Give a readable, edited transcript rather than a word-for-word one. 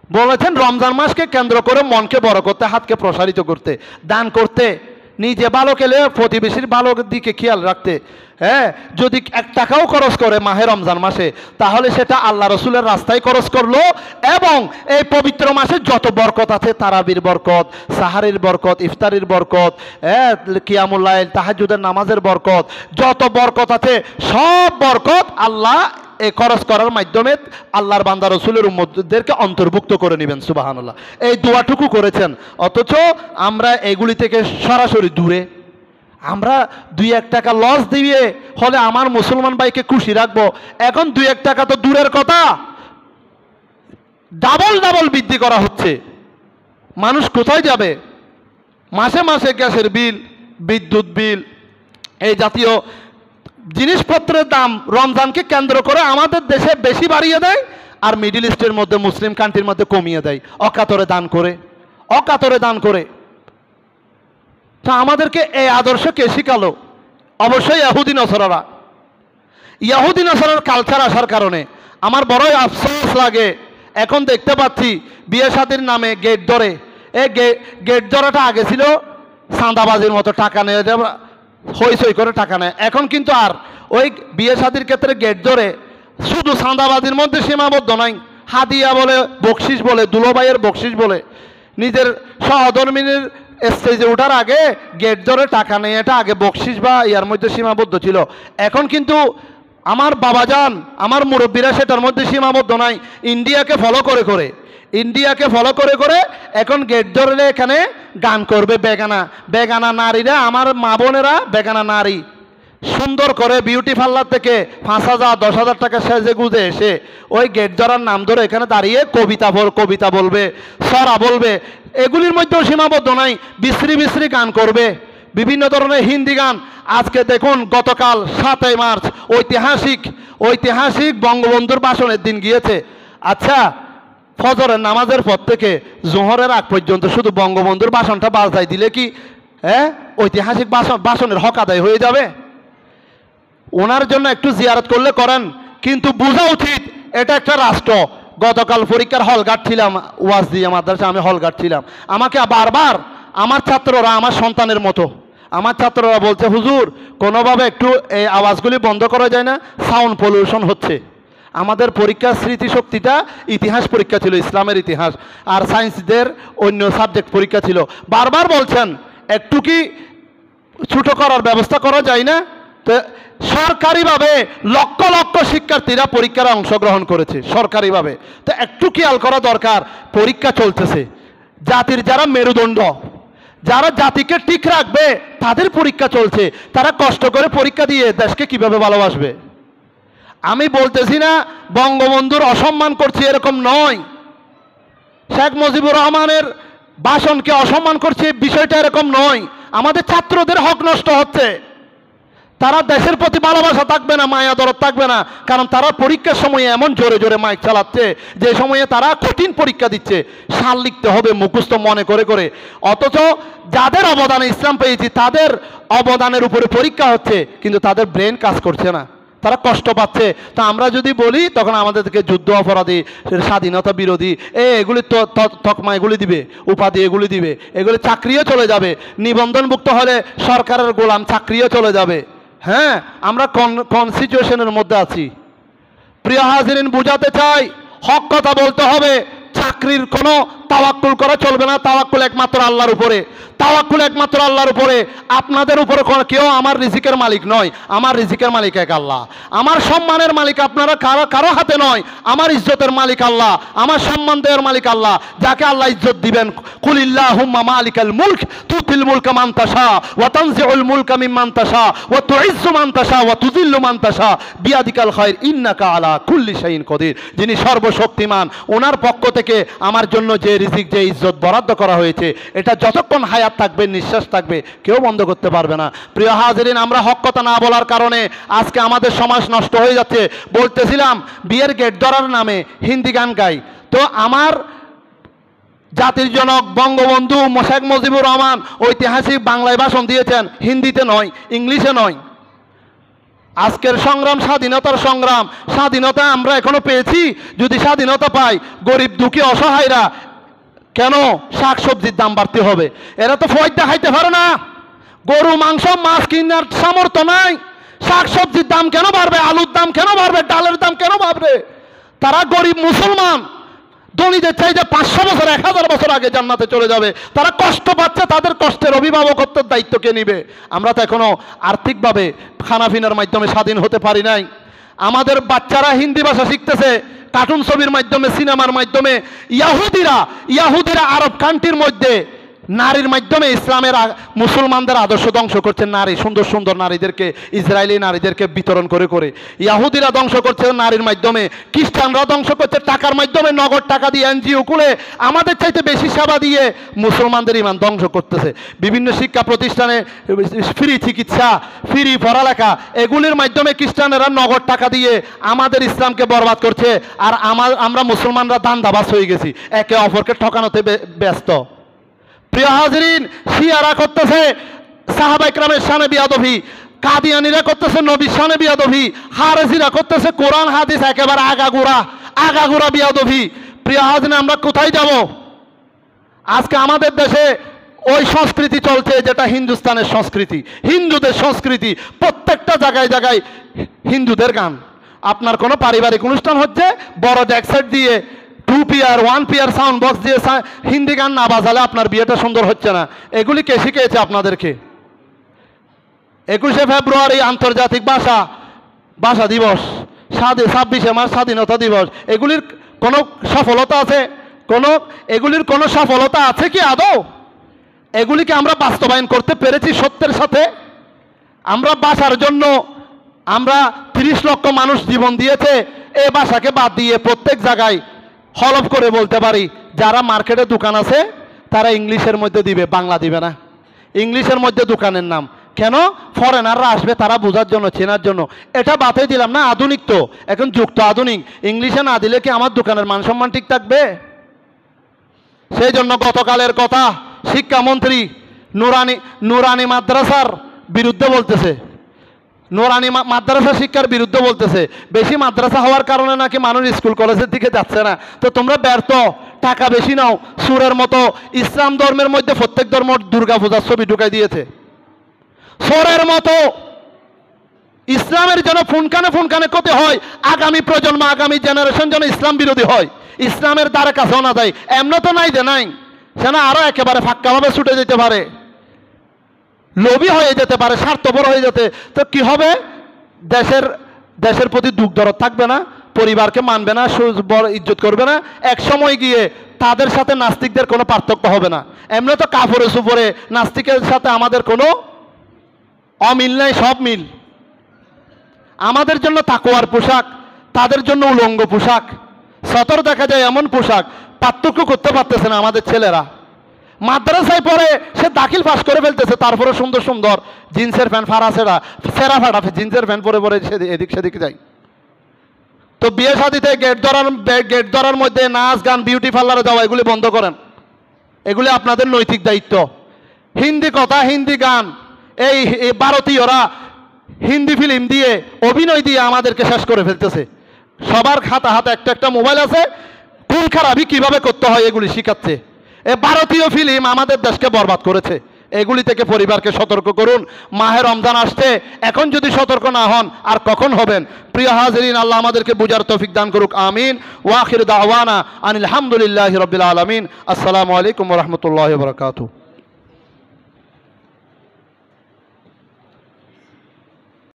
বলেছেন রমজান মাসকে কেন্দ্র করে মনকে বড় করতে, হাতকে প্রসারিত করতে, দান করতে, নিজে ভালো খেলে প্রতিবেশীর ভালো দিকে খেয়াল রাখতে। হ্যাঁ, যদি 1 টাকাও খরচ করে মাহে রমজান মাসে, তাহলে সেটা আল্লাহ রসুলের রাস্তায় খরচ করলো। এবং এই পবিত্র মাসে যত বরকত আছে, তারাবির বরকত, সাহারির বরকত, ইফতারির বরকত, কিয়ামুল লাইল, তাহাজ্জুদের নামাজের বরকত, যত বরকত আছে সব বরকত আল্লাহ এই খরচ করার মাধ্যমে আল্লাহর বান্দা রসুলের উম্মতদেরকে অন্তর্ভুক্ত করে নেবেন। সুবহানাল্লাহ, এই দোয়াটুকু করেছেন। অথচ আমরা এগুলি থেকে সরাসরি দূরে। আমরা 2-1 টাকা লস দিয়ে হলে আমার মুসলমান ভাইকে খুশি রাখবো, এখন 2-1 টাকা তো দূরের কথা, ডাবল ডাবল বৃদ্ধি করা হচ্ছে। মানুষ কোথায় যাবে? মাসে মাসে গ্যাসের বিল, বিদ্যুৎ বিল, এই জাতীয় জিনিসপত্রের দাম রমজানকে কেন্দ্র করে আমাদের দেশে বেশি বাড়িয়ে দেয়, আর মিডল ইস্টের মধ্যে, মুসলিম কান্ট্রির মধ্যে কমিয়ে দেয়, অকাতরে দান করে, অকাতরে দান করে। তা আমাদেরকে এই আদর্শ কে শিখালো? অবশ্যই ইহুদি নসরারা। ইহুদি নসরার কালচার আসার কারণে আমার বড়ই আফসোস লাগে। এখন দেখতে পাচ্ছি বিয়ে শাদীর নামে গেট ধরে, এই গেট ধরাটা আগে ছিল চাঁদাবাজির মতো, টাকা নিয়ে যাবে, হইচই করে টাকা নেয়। এখন কিন্তু আর ওই বিয়ে শাদীর ক্ষেত্রে গেট ধরে শুধু চাঁদাবাজির মধ্যে সীমাবদ্ধ নয়, হাদিয়া বলে, বকশিস বলে, দুলোভাইয়ের বকশিস বলে, নিজের সহধর্মিনীর স্টেজে ওঠার আগে গেট ধরে টাকা নেই, এটা আগে বকশিস বা ইয়ার মধ্যে সীমাবদ্ধ ছিল। এখন কিন্তু আমার বাবাজান, আমার মুরব্বীরা সেটার মধ্যে সীমাবদ্ধ নাই। ইন্ডিয়াকে ফলো করে করে, ইন্ডিয়াকে ফলো করে করে এখন গেট ধরলে এখানে গান করবে বেগানা, বেগানা নারীরা, আমার মা বোনেরা বেগানা নারী সুন্দর করে বিউটি পার্লার থেকে 5,000 10,000 টাকা সেজে গুজে এসে ওই গেট ধরার নাম ধরে এখানে দাঁড়িয়ে কবিতা বলবে, সরা বলবে। এগুলির মধ্যেও সীমাবদ্ধ নাই, বিশ্রী বিশ্রী গান করবে, বিভিন্ন ধরনের হিন্দি গান। আজকে দেখুন, গতকাল 7ই মার্চ ঐতিহাসিক বঙ্গবন্ধুর ভাষণের দিন গিয়েছে। আচ্ছা, ফজরের নামাজের পর থেকে জোহরের আগ পর্যন্ত শুধু বঙ্গবন্ধুর ভাষণটা বাজাই দিলে কি ঐতিহাসিক ভাষণের হক আদায় হয়ে যাবে? ওনার জন্য একটু জিয়ারত করলে করেন, কিন্তু বোঝা উচিত এটা একটা রাষ্ট্র। গতকাল পরীক্ষার হলঘাট ছিলাম, ওয়াজ দিয়ে মাদ্রাসা, আমি হলঘাট ছিলাম। আমাকে বারবার আমার ছাত্ররা, আমার সন্তানের মতো আমার ছাত্ররা বলছে, হুজুর কোনোভাবে একটু এই আওয়াজগুলি বন্ধ করা যায় না, সাউন্ড পলিউশন হচ্ছে। আমাদের পরীক্ষার স্মৃতিশক্তিটা ইতিহাস পরীক্ষা ছিল, ইসলামের ইতিহাস, আর সায়েন্সদের অন্য সাবজেক্ট পরীক্ষা ছিল। বারবার বলছেন একটু কি ছোটো করার ব্যবস্থা করা যায় না? তো সরকারিভাবে লক্ষ লক্ষ শিক্ষার্থীরা পরীক্ষায় অংশগ্রহণ করেছে সরকারিভাবে, তো একটু খেয়াল করা দরকার। পরীক্ষা চলতেছে, জাতির যারা মেরুদণ্ড, যারা জাতিকে ঠিক রাখবে, তাদের পরীক্ষা চলছে। তারা কষ্ট করে পরীক্ষা দিয়ে দেশকে কিভাবে ভালোবাসবে? আমি বলতেছি না বঙ্গবন্ধুর অসম্মান করছি, এরকম নয়। শেখ মুজিবুর রহমানের ভাষণকে অসম্মান করছি, বিষয়টা এরকম নয়। আমাদের ছাত্রদের হক নষ্ট হচ্ছে, তারা দেশের প্রতি ভালোবাসা থাকবে না, মায়া দরদ থাকবে না, কারণ তারা পরীক্ষার সময়ে এমন জোরে জোরে মাইক চালাচ্ছে যে সময়ে তারা কঠিন পরীক্ষা দিচ্ছে, সাল লিখতে হবে মুখস্থ মনে করে করে। অথচ যাদের অবদানে ইসলাম পেয়েছি, তাদের অবদানের উপরে পরীক্ষা হচ্ছে, কিন্তু তাদের ব্রেন কাজ করছে না, তারা কষ্ট পাচ্ছে। তা আমরা যদি বলি তখন আমাদেরকে যুদ্ধ অপরাধী, স্বাধীনতা বিরোধী, এগুলি তকমা এগুলি দিবে, উপাধি এগুলি দিবে, এগুলি চাকরিও চলে যাবে, নিবন্ধনভুক্ত হলে সরকারের গোলাম, চাকরিও চলে যাবে। হ্যাঁ, আমরা কোন সিচুয়েশনের মধ্যে আছি? প্রিয় হাজিরিন, বুঝাতে চাই, হক কথা বলতে হবে। চাকরির কোনো তাওয়াক্কুল করা চলবে না, তাওয়াক্কুল একমাত্র আল্লাহর উপরে, তাওয়াক্কুল একমাত্র আল্লাহর উপরে। আপনাদের উপরে কেউ আমার রিজিকের মালিক নয়, আমার রিজিকের মালিক এক আল্লাহ। আমার সম্মানের মালিক আপনারা কারো হাতে নয়, আমার ইজ্জতের মালিক আল্লাহ, আমার সম্মান দেওয়ার মালিক আল্লাহ। যাকে আল্লাহ ইজ্জত দিবেন, কুলিল্লাহুম্মা মালিকাল মুলক তুতিল মুলকা মান তাশা ওয়া তানজিউল মুলকা মিম্মান তাশা ওয়া তুইজ্জু মান তাশা ওয়া তুযিল্লু মান তাশা বিয়াদিকাল খায়র ইন্নাকা আলা কুল্লি শাইইন কদির। যিনি সর্বশক্তিমান, ওনার পক্ষ থেকে আমার জন্য যে রিজিক, যে ইজ্জত বরাদ্দ করা হয়েছে, এটা যতক্ষণ হায়াত থাকবে, নিঃশ্বাস থাকবে, কেউ বন্ধ করতে পারবে না। প্রিয় হাজিরিন, আমরা হক কথা না বলার কারণে আজকে আমাদের সমাজ নষ্ট হয়ে যাচ্ছে। বলতেছিলাম বিয়ের গেট ধরার নামে হিন্দি গান গাই। তো আমার জাতির জনক বঙ্গবন্ধু শেখ মুজিবুর রহমান ঐতিহাসিক বাংলায় ভাষণ দিয়েছেন, হিন্দিতে নয়, ইংলিশে নয়। আজকের সংগ্রাম স্বাধীনতার সংগ্রাম, স্বাধীনতা আমরা এখনো পেয়েছি। যদি স্বাধীনতা পাই, গরিব দুঃখী অসহায়রা কেন শাক সবজির দাম বাড়তে হবে? এরা তো ফয়দা খাইতে পারে না, গরু মাংস মাছ কেনার সামর্থ্য নাই, শাক সবজির দাম কেন বাড়বে? আলুর দাম কেন বাড়বে? ডালের দাম কেন বাড়বে? তারা গরিব মুসলমান, ধনীদের চাইতে 500 বছর 1000 বছর আগে জান্নাতে চলে যাবে। তারা কষ্ট পাচ্ছে, তাদের কষ্টের অভিভাবকত্বের দায়িত্ব কে নিবে? আমরা তো এখনো আর্থিকভাবে খানাপিনার মাধ্যমে স্বাধীন হতে পারি নাই। আমাদের বাচ্চারা হিন্দি ভাষা শিখতেছে কার্টুন ছবির মাধ্যমে, সিনেমার মাধ্যমে। ইয়াহুদিরা আরব কান্ট্রির মধ্যে নারীর মাধ্যমে ইসলামের মুসলমানদের আদর্শ ধ্বংস করছে। নারী, সুন্দর সুন্দর নারীদেরকে, ইসরায়েলি নারীদেরকে বিতরণ করে করে ইয়াহুদিরা ধ্বংস করছে নারীর মাধ্যমে, খ্রিস্টানরা ধ্বংস করছে টাকার মাধ্যমে, নগদ টাকা দিয়ে এনজিও খুলে আমাদের চাইতে বেশি সেবা দিয়ে মুসলমানদের ইমান ধ্বংস করতেছে। বিভিন্ন শিক্ষা প্রতিষ্ঠানে ফ্রি চিকিৎসা, ফ্রি পড়ালেখা, এগুলির মাধ্যমে খ্রিস্টানেরা নগদ টাকা দিয়ে আমাদের ইসলামকে বরবাদ করছে। আর আমরা মুসলমানরা দান্দাবাজ হয়ে গেছি, একে অপরকে ঠকানোতে ব্যস্ত। প্রিয় হাজরিন, শিয়ারা করতেছে সাহাবা ইকরামের শানে বিয়াদবি, কাদিয়ানিরা করতেছে নবীর শানে বিয়াদবি, হারেজিরা করতেছে কোরআন হাদিস একেবারে আগাগোড়া বিয়াদবি। প্রিয় হাজরিন, আমরা কোথায় যাব? আজকে আমাদের দেশে ওই সংস্কৃতি চলছে যেটা হিন্দুস্তানের সংস্কৃতি, হিন্দুদের সংস্কৃতি। প্রত্যেকটা জায়গায় জায়গায় হিন্দুদের গান। আপনার কোনো পারিবারিক অনুষ্ঠান হচ্ছে, বড় ডেক সেট দিয়ে 2 পিয়ার 1 পিয়ার সাউন্ড বক্স দিয়ে হিন্দি গান না বাজালে আপনার বিয়েটা সুন্দর হচ্ছে না। এগুলি কে শিখিয়েছে আপনাদেরকে? 21শে ফেব্রুয়ারি আন্তর্জাতিক ভাষা দিবস, 26শে মার্চ স্বাধীনতা দিবস, এগুলির কোনো সফলতা আছে? এগুলির কোনো সফলতা আছে কি আদৌ? এগুলিকে আমরা বাস্তবায়ন করতে পেরেছি সত্যের সাথে? আমরা ভাষার জন্য আমরা 30 লক্ষ মানুষ জীবন দিয়েছে। এই ভাষাকে বাদ দিয়ে প্রত্যেক জায়গায় হলফ করে বলতে পারি, যারা মার্কেটে দোকান আছে তারা ইংলিশের মধ্যে দিবে, বাংলা দিবে না। ইংলিশের মধ্যে দোকানের নাম কেন? ফরেনাররা আসবে তারা বোঝার জন্য, চেনার জন্য। এটা বাতিল দিলাম না, আধুনিক তো, এখন যুক্ত আধুনিক। ইংলিশে না দিলে কি আমার দোকানের মান সম্মান ঠিক থাকবে? সেই জন্য গতকালের কথা, শিক্ষামন্ত্রী নুরানি মাদ্রাসার বিরুদ্ধে বলতেছে, নুরানি মাদ্রাসা শিক্ষার বিরুদ্ধে বলতেছে। বেশি মাদ্রাসা হওয়ার কারণে নাকি মানুষ স্কুল কলেজের দিকে যাচ্ছে না। তো তোমরা ব্যর্থ, টাকা বেশি নাও। সুরের মতো ইসলাম ধর্মের মধ্যে প্রত্যেক ধর্ম দুর্গা পূজার ছবি ঢুকাই দিয়েছে। সুরের মতো ইসলামের যেন ফুনকানে ফুনকানে ক্ষতি হয়, আগামী প্রজন্ম, আগামী জেনারেশন যেন ইসলাম বিরোধী হয়, ইসলামের দ্বারে কাছেও না যায়। এমন তো নাই যে নাই, সে না আরো একেবারে ফাঁক্কাভাবে ছুটে যেতে পারে, লোভী হয়ে যেতে পারে, স্বার্থপর হয়ে যেতে। তো কি হবে? দেশের প্রতি দুঃখ দরদ থাকবে না, পরিবারকে মানবে না, বড় ইজ্জত করবে না। এক সময় গিয়ে তাদের সাথে নাস্তিকদের কোনো পার্থক্য হবে না। এমনি তো কাপড়ে সুপরে নাস্তিকের সাথে আমাদের কোনো অমিল নাই, সব মিল। আমাদের জন্য তাকওয়ার পোশাক, তাদের জন্য উলঙ্গ পোশাক, সতর দেখা যায় এমন পোশাক, পার্থক্য করতে পারতেছে না আমাদের ছেলেরা। মাদ্রাসায় পড়ে সে দাখিল পাস করে ফেলতেছে, তারপরে সুন্দর সুন্দর জিন্সের প্যান্ট সেরা ফাটা জিন্সের প্যান্ট পরে পরে এদিক সেদিক যায়। তো বিয়ে শাদিতে গেট ধরার মধ্যে নাচ গান, বিউটি পার্লারে যাওয়া, এগুলি বন্ধ করেন। এগুলি আপনাদের নৈতিক দায়িত্ব। হিন্দি কথা, হিন্দি গান, এই ভারতীয়রা হিন্দি ফিল্ম দিয়ে, অভিনয় দিয়ে আমাদেরকে শেষ করে ফেলতেছে। সবার হাতে একটা একটা মোবাইল আছে, খুন খারাপি কিভাবে করতে হয় এগুলি শিখাচ্ছে। এ ভারতীয় ফিল্ম আমাদের দেশকে বরবাদ করেছে। এগুলি থেকে পরিবারকে সতর্ক করুন। মাহে রমজান আসছে, এখন যদি সতর্ক না হন আর কখন হবেন? প্রিয় হাজরিন, আল্লাহ আমাদেরকে বুঝার তৌফিক দান করুক, আমিন। ওয়া আখিরু দাওয়ানা আনিল হামদুলিল্লাহি রাব্বিল আলামিন। আসসালামু আলাইকুম ওয়া রাহমাতুল্লাহি ওয়া বারাকাতুহু।